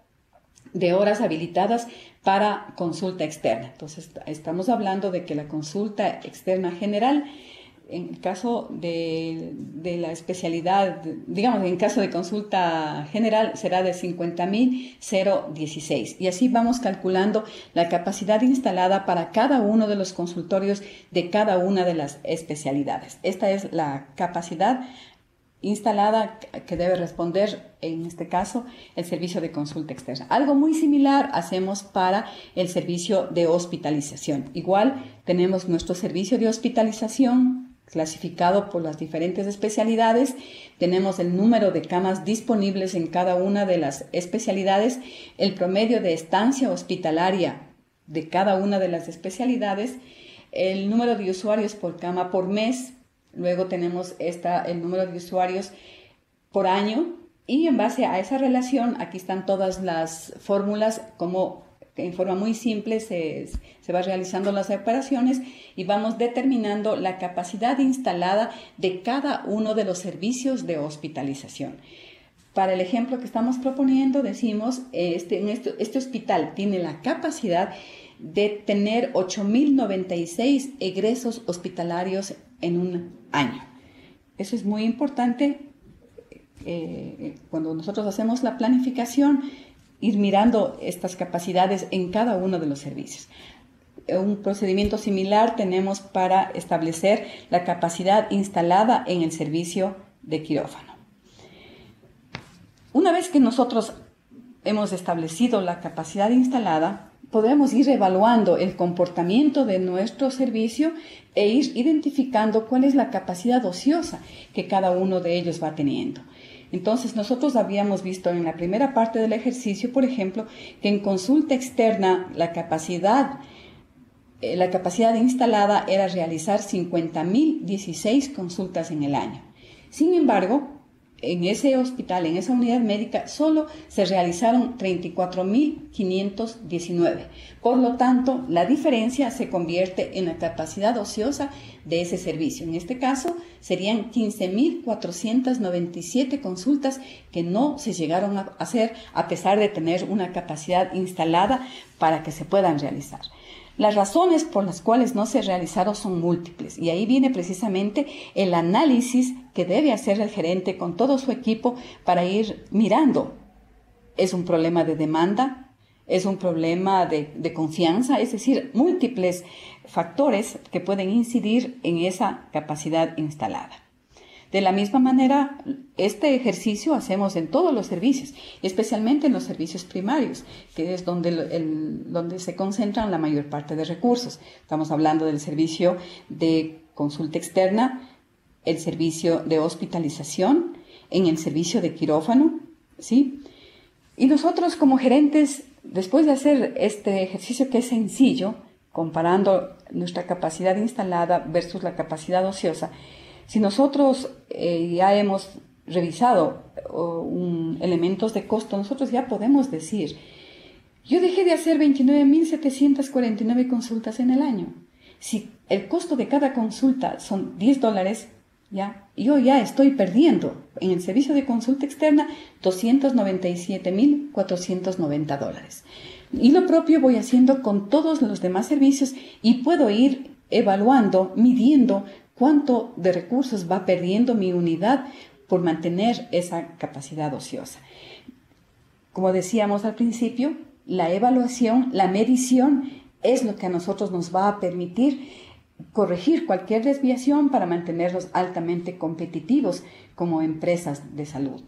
de horas habilitadas para consulta externa. Entonces, estamos hablando de que la consulta externa general, en el caso de, de la especialidad, digamos, en caso de consulta general, será de cincuenta mil dieciséis. Y así vamos calculando la capacidad instalada para cada uno de los consultorios de cada una de las especialidades. Esta es la capacidad instalada que debe responder, en este caso, el servicio de consulta externa. Algo muy similar hacemos para el servicio de hospitalización. Igual tenemos nuestro servicio de hospitalización clasificado por las diferentes especialidades, tenemos el número de camas disponibles en cada una de las especialidades, el promedio de estancia hospitalaria de cada una de las especialidades, el número de usuarios por cama por mes, luego tenemos esta, el número de usuarios por año, y en base a esa relación, aquí están todas las fórmulas, como en forma muy simple se, se va realizando las operaciones y vamos determinando la capacidad instalada de cada uno de los servicios de hospitalización. Para el ejemplo que estamos proponiendo, decimos, este, en este, este hospital tiene la capacidad de tener ocho mil noventa y seis egresos hospitalarios en un año. Eso es muy importante eh, cuando nosotros hacemos la planificación, ir mirando estas capacidades en cada uno de los servicios. Un procedimiento similar tenemos para establecer la capacidad instalada en el servicio de quirófano. Una vez que nosotros hemos establecido la capacidad instalada, podemos ir evaluando el comportamiento de nuestro servicio e ir identificando cuál es la capacidad ociosa que cada uno de ellos va teniendo. Entonces, nosotros habíamos visto en la primera parte del ejercicio, por ejemplo, que en consulta externa la capacidad, eh, la capacidad instalada era realizar cincuenta mil dieciséis consultas en el año. Sin embargo, en ese hospital, en esa unidad médica, solo se realizaron treinta y cuatro mil quinientos diecinueve. Por lo tanto, la diferencia se convierte en la capacidad ociosa de ese servicio. En este caso, serían quince mil cuatrocientas noventa y siete consultas que no se llegaron a hacer a pesar de tener una capacidad instalada para que se puedan realizar. Las razones por las cuales no se realizaron son múltiples y ahí viene precisamente el análisis que debe hacer el gerente con todo su equipo para ir mirando. ¿Es un problema de demanda? ¿Es un problema de, de confianza? Es decir, múltiples factores que pueden incidir en esa capacidad instalada. De la misma manera, este ejercicio hacemos en todos los servicios, especialmente en los servicios primarios, que es donde, el, donde se concentran la mayor parte de recursos. Estamos hablando del servicio de consulta externa, el servicio de hospitalización, en el servicio de quirófano, ¿sí? Y nosotros como gerentes, después de hacer este ejercicio que es sencillo, comparando nuestra capacidad instalada versus la capacidad ociosa, si nosotros eh, ya hemos revisado uh, un, elementos de costo, nosotros ya podemos decir, yo dejé de hacer veintinueve mil setecientas cuarenta y nueve consultas en el año. Si el costo de cada consulta son diez dólares, ¿ya? Yo ya estoy perdiendo en el servicio de consulta externa doscientos noventa y siete mil cuatrocientos noventa dólares. Y lo propio voy haciendo con todos los demás servicios y puedo ir evaluando, midiendo cuánto de recursos va perdiendo mi unidad por mantener esa capacidad ociosa. Como decíamos al principio, la evaluación, la medición es lo que a nosotros nos va a permitir corregir cualquier desviación para mantenernos altamente competitivos como empresas de salud.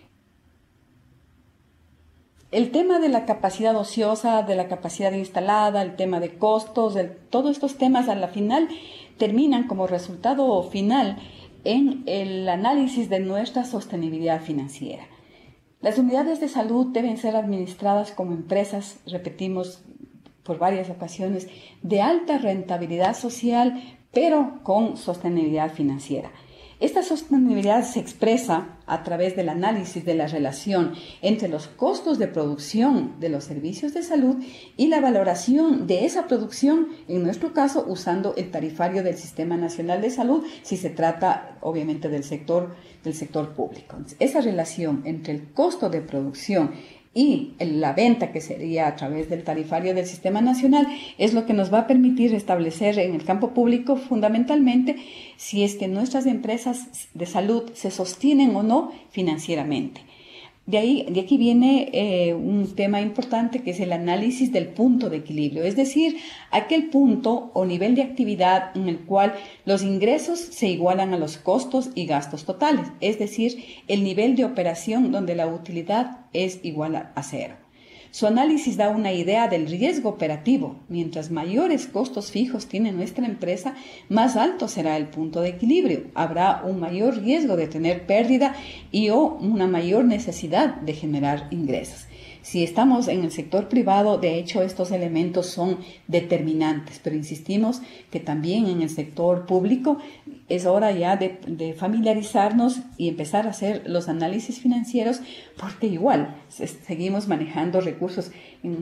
El tema de la capacidad ociosa, de la capacidad instalada, el tema de costos, el, todos estos temas a la final terminan como resultado final en el análisis de nuestra sostenibilidad financiera. Las unidades de salud deben ser administradas como empresas, repetimos por varias ocasiones, de alta rentabilidad social, pero con sostenibilidad financiera. Esta sostenibilidad se expresa a través del análisis de la relación entre los costos de producción de los servicios de salud y la valoración de esa producción, en nuestro caso, usando el tarifario del Sistema Nacional de Salud, si se trata, obviamente, del sector, del sector público. Esa relación entre el costo de producción y la venta, que sería a través del tarifario del Sistema Nacional, es lo que nos va a permitir establecer en el campo público fundamentalmente si es que nuestras empresas de salud se sostienen o no financieramente. De ahí, de aquí viene eh, un tema importante que es el análisis del punto de equilibrio, es decir, aquel punto o nivel de actividad en el cual los ingresos se igualan a los costos y gastos totales, es decir, el nivel de operación donde la utilidad es igual a, a cero. Su análisis da una idea del riesgo operativo. Mientras mayores costos fijos tiene nuestra empresa, más alto será el punto de equilibrio. Habrá un mayor riesgo de tener pérdida y o una mayor necesidad de generar ingresos. Si estamos en el sector privado, de hecho, estos elementos son determinantes, pero insistimos que también en el sector público es hora ya de, de familiarizarnos y empezar a hacer los análisis financieros, porque igual seguimos manejando recursos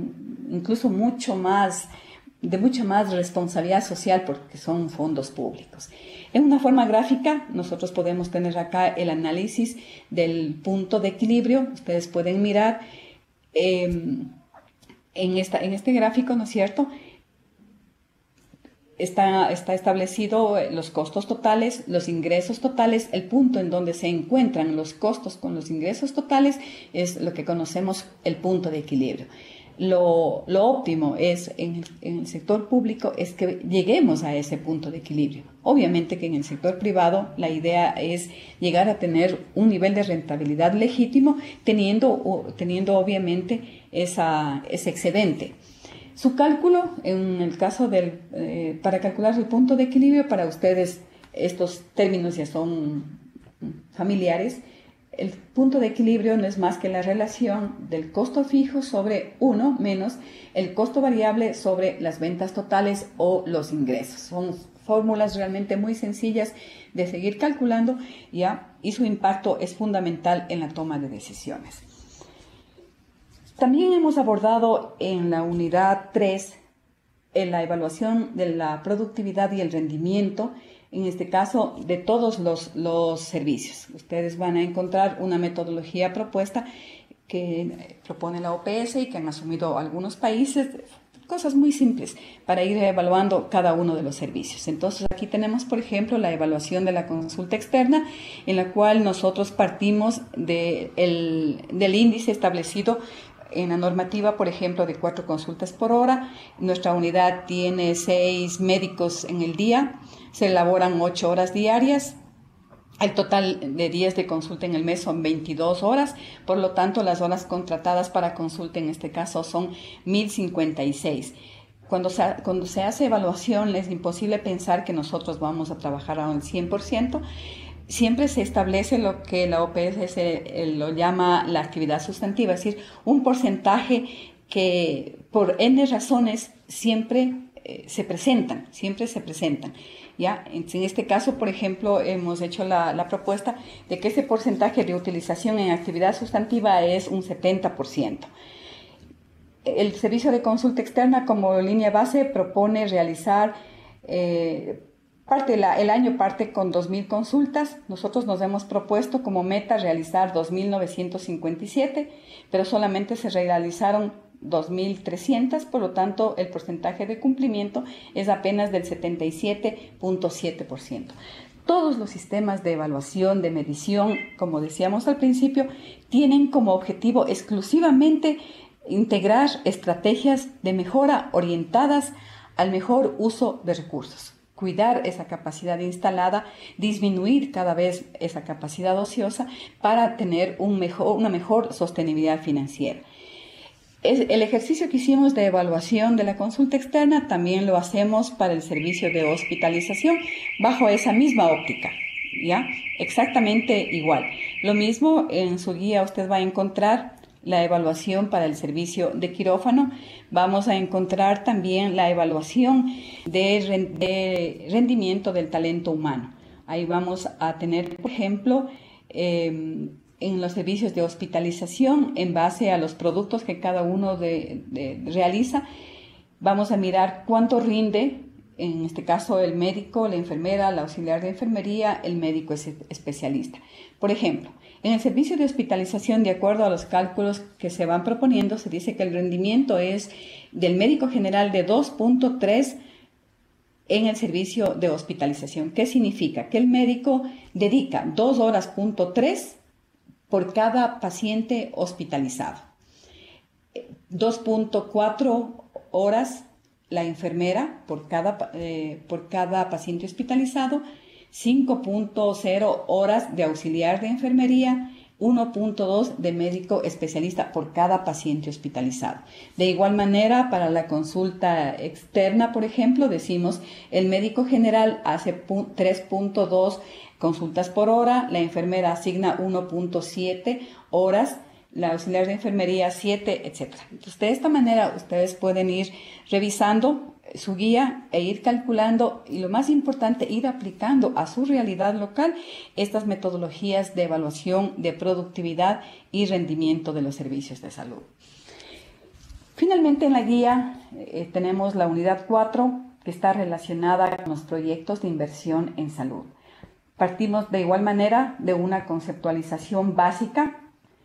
incluso mucho más, de mucha más responsabilidad social, porque son fondos públicos. En una forma gráfica, nosotros podemos tener acá el análisis del punto de equilibrio. Ustedes pueden mirar Eh, en, esta, en este gráfico, ¿no es cierto? Está, está establecido los costos totales, los ingresos totales, el punto en donde se encuentran los costos con los ingresos totales es lo que conocemos el punto de equilibrio. Lo, lo óptimo es en, en el sector público es que lleguemos a ese punto de equilibrio. Obviamente que en el sector privado la idea es llegar a tener un nivel de rentabilidad legítimo teniendo, teniendo obviamente esa, ese excedente. Su cálculo, en el caso del, eh, para calcular el punto de equilibrio, para ustedes estos términos ya son familiares. El punto de equilibrio no es más que la relación del costo fijo sobre uno menos el costo variable sobre las ventas totales o los ingresos. Son fórmulas realmente muy sencillas de seguir calculando, ¿ya? Y su impacto es fundamental en la toma de decisiones. También hemos abordado en la unidad tres en la evaluación de la productividad y el rendimiento, en este caso de todos los, los servicios. Ustedes van a encontrar una metodología propuesta que propone la O P S y que han asumido algunos países, cosas muy simples para ir evaluando cada uno de los servicios. Entonces aquí tenemos, por ejemplo, la evaluación de la consulta externa, en la cual nosotros partimos de el, del índice establecido en la normativa, por ejemplo, de cuatro consultas por hora. Nuestra unidad tiene seis médicos en el día, se elaboran ocho horas diarias. El total de días de consulta en el mes son veintidós horas, por lo tanto las horas contratadas para consulta en este caso son mil cincuenta y seis. Cuando se, cuando se hace evaluación es imposible pensar que nosotros vamos a trabajar al cien por ciento. Siempre se establece lo que la O P S lo llama la actividad sustantiva, es decir, un porcentaje que por N razones siempre eh, se presentan, siempre se presentan. ¿Ya? En este caso, por ejemplo, hemos hecho la, la propuesta de que ese porcentaje de utilización en actividad sustantiva es un setenta por ciento. El servicio de consulta externa como línea base propone realizar eh, Parte la, el año parte con dos mil consultas. Nosotros nos hemos propuesto como meta realizar dos mil novecientos cincuenta y siete, pero solamente se realizaron dos mil trescientos, por lo tanto el porcentaje de cumplimiento es apenas del setenta y siete punto siete por ciento. Todos los sistemas de evaluación, de medición, como decíamos al principio, tienen como objetivo exclusivamente integrar estrategias de mejora orientadas al mejor uso de recursos, cuidar esa capacidad instalada, disminuir cada vez esa capacidad ociosa para tener un mejor, una mejor sostenibilidad financiera. El ejercicio que hicimos de evaluación de la consulta externa también lo hacemos para el servicio de hospitalización bajo esa misma óptica, ¿ya? Exactamente igual. Lo mismo en su guía usted va a encontrar la evaluación para el servicio de quirófano. Vamos a encontrar también la evaluación de rendimiento del talento humano. Ahí vamos a tener, por ejemplo, eh, en los servicios de hospitalización, en base a los productos que cada uno de, de, realiza, vamos a mirar cuánto rinde, en este caso el médico, la enfermera, la auxiliar de enfermería, el médico especialista. Por ejemplo, en el servicio de hospitalización, de acuerdo a los cálculos que se van proponiendo, se dice que el rendimiento es del médico general de dos punto tres en el servicio de hospitalización. ¿Qué significa? Que el médico dedica dos horas punto tres por cada paciente hospitalizado. dos punto cuatro horas la enfermera por cada, eh, por cada paciente hospitalizado, cinco punto cero horas de auxiliar de enfermería, uno punto dos de médico especialista por cada paciente hospitalizado. De igual manera, para la consulta externa, por ejemplo, decimos el médico general hace tres punto dos consultas por hora, la enfermera asigna uno punto siete horas, la auxiliar de enfermería siete, etcétera. Entonces, de esta manera ustedes pueden ir revisando su guía e ir calculando y, lo más importante, ir aplicando a su realidad local estas metodologías de evaluación de productividad y rendimiento de los servicios de salud. Finalmente, en la guía eh, tenemos la unidad cuatro, que está relacionada con los proyectos de inversión en salud. Partimos de igual manera de una conceptualización básica,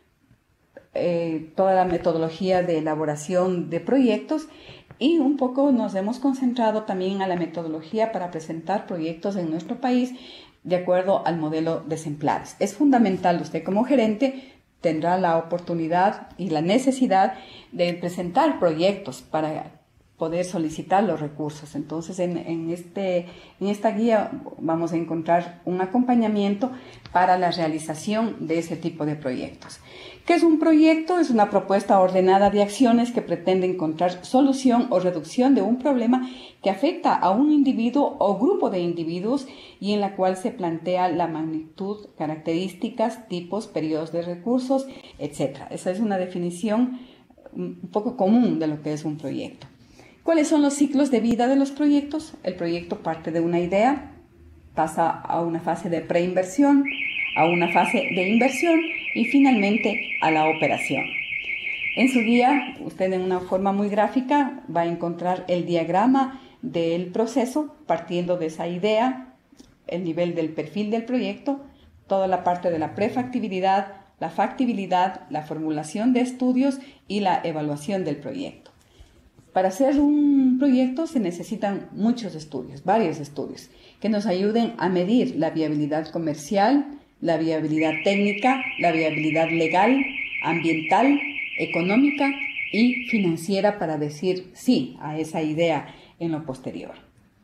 eh, toda la metodología de elaboración de proyectos, y un poco nos hemos concentrado también a la metodología para presentar proyectos en nuestro país de acuerdo al modelo de SEMPLADES. Es fundamental, usted como gerente tendrá la oportunidad y la necesidad de presentar proyectos para poder solicitar los recursos. Entonces, en, en, este, en esta guía vamos a encontrar un acompañamiento para la realización de ese tipo de proyectos. ¿Qué es un proyecto? Es una propuesta ordenada de acciones que pretende encontrar solución o reducción de un problema que afecta a un individuo o grupo de individuos y en la cual se plantea la magnitud, características, tipos, periodos de recursos, etcétera. Esa es una definición un poco común de lo que es un proyecto. ¿Cuáles son los ciclos de vida de los proyectos? El proyecto parte de una idea, pasa a una fase de preinversión, a una fase de inversión y finalmente a la operación. En su guía, usted en una forma muy gráfica va a encontrar el diagrama del proceso, partiendo de esa idea, el nivel del perfil del proyecto, toda la parte de la prefactibilidad, la factibilidad, la formulación de estudios y la evaluación del proyecto. Para hacer un proyecto se necesitan muchos estudios, varios estudios, que nos ayuden a medir la viabilidad comercial, la viabilidad técnica, la viabilidad legal, ambiental, económica y financiera para decir sí a esa idea en lo posterior.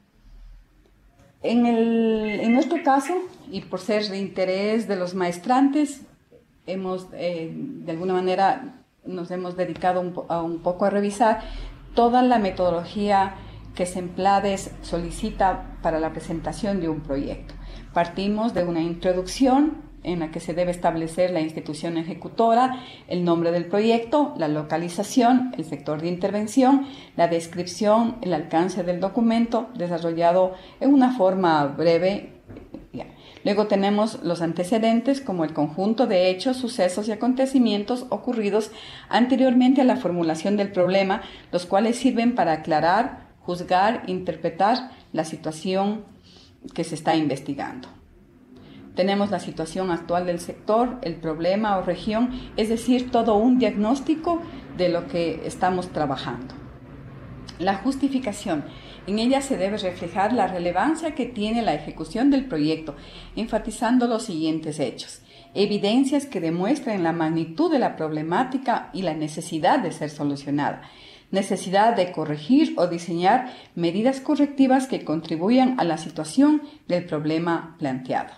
En, el, en nuestro caso, y por ser de interés de los maestrantes, hemos, eh, de alguna manera, nos hemos dedicado un, a un poco a revisar toda la metodología que SEMPLADES solicita para la presentación de un proyecto. Partimos de una introducción en la que se debe establecer la institución ejecutora, el nombre del proyecto, la localización, el sector de intervención, la descripción, el alcance del documento, desarrollado en una forma breve. Luego tenemos los antecedentes, como el conjunto de hechos, sucesos y acontecimientos ocurridos anteriormente a la formulación del problema, los cuales sirven para aclarar, juzgar, interpretar la situación que se está investigando. Tenemos la situación actual del sector, el problema o región, es decir, todo un diagnóstico de lo que estamos trabajando. La justificación. En ella se debe reflejar la relevancia que tiene la ejecución del proyecto, enfatizando los siguientes hechos. Evidencias que demuestren la magnitud de la problemática y la necesidad de ser solucionada. Necesidad de corregir o diseñar medidas correctivas que contribuyan a la situación del problema planteado.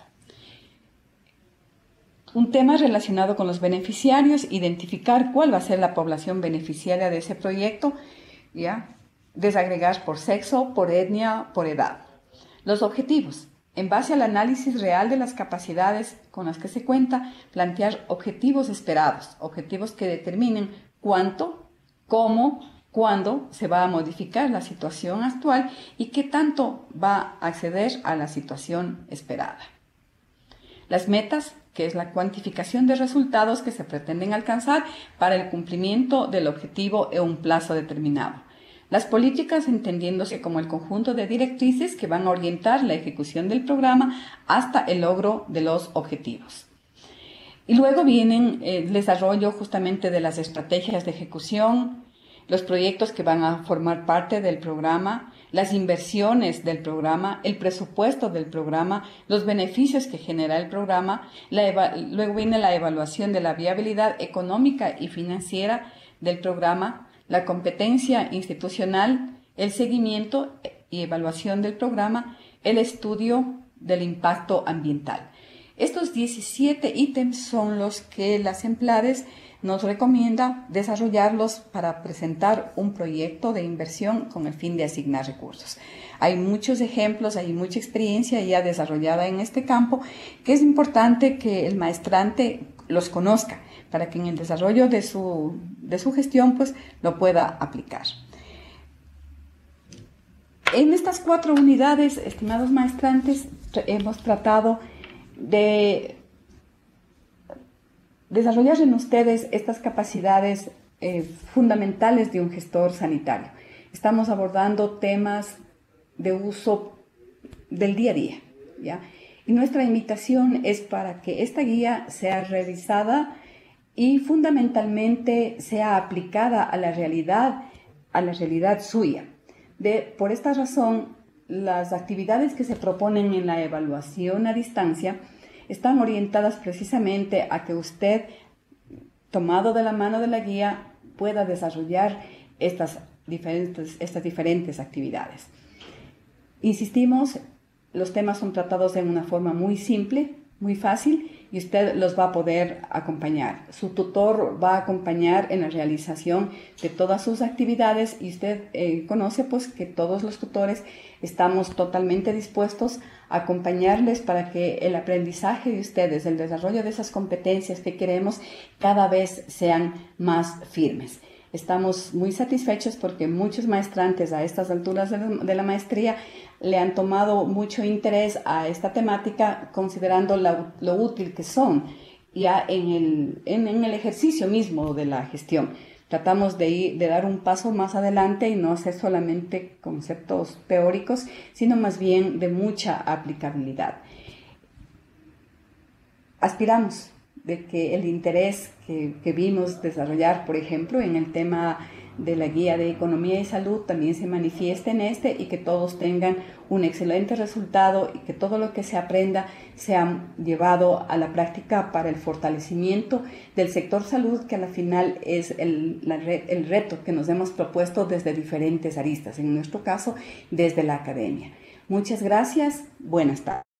Un tema relacionado con los beneficiarios, identificar cuál va a ser la población beneficiaria de ese proyecto, ¿ya? Desagregar por sexo, por etnia, por edad. Los objetivos. En base al análisis real de las capacidades con las que se cuenta, plantear objetivos esperados, objetivos que determinen cuánto, cómo, cuándo se va a modificar la situación actual y qué tanto va a acceder a la situación esperada. Las metas, que es la cuantificación de resultados que se pretenden alcanzar para el cumplimiento del objetivo en un plazo determinado. Las políticas, entendiéndose como el conjunto de directrices que van a orientar la ejecución del programa hasta el logro de los objetivos. Y luego vienen el desarrollo justamente de las estrategias de ejecución, los proyectos que van a formar parte del programa, las inversiones del programa, el presupuesto del programa, los beneficios que genera el programa, la luego viene la evaluación de la viabilidad económica y financiera del programa, la competencia institucional, el seguimiento y evaluación del programa, el estudio del impacto ambiental. Estos diecisiete ítems son los que las EMPLADES nos recomienda desarrollarlos para presentar un proyecto de inversión con el fin de asignar recursos. Hay muchos ejemplos, hay mucha experiencia ya desarrollada en este campo, que es importante que el maestrante los conozca para que en el desarrollo de su, de su gestión pues, lo pueda aplicar. En estas cuatro unidades, estimados maestrantes, hemos tratado de desarrollar en ustedes estas capacidades eh, fundamentales de un gestor sanitario. Estamos abordando temas de uso del día a día, ¿ya? Y nuestra invitación es para que esta guía sea revisada y fundamentalmente sea aplicada a la realidad, a la realidad suya. De, por esta razón, las actividades que se proponen en la evaluación a distancia están orientadas precisamente a que usted, tomado de la mano de la guía, pueda desarrollar estas diferentes, estas diferentes actividades. Insistimos, los temas son tratados de una forma muy simple, muy fácil, y usted los va a poder acompañar. Su tutor va a acompañar en la realización de todas sus actividades y usted eh, conoce pues que todos los tutores estamos totalmente dispuestos a acompañarles para que el aprendizaje de ustedes, el desarrollo de esas competencias que queremos, cada vez sean más firmes. Estamos muy satisfechos porque muchos maestrantes a estas alturas de la, de la maestría le han tomado mucho interés a esta temática, considerando la, lo útil que son ya en el, en, en el ejercicio mismo de la gestión. Tratamos de, ir, de dar un paso más adelante y no hacer solamente conceptos teóricos, sino más bien de mucha aplicabilidad. Aspiramos de que el interés que, que vimos desarrollar, por ejemplo, en el tema de la guía de economía y salud también se manifieste en este y que todos tengan un excelente resultado y que todo lo que se aprenda sea llevado a la práctica para el fortalecimiento del sector salud, que al final es el, la, el reto que nos hemos propuesto desde diferentes aristas, en nuestro caso desde la academia. Muchas gracias, buenas tardes.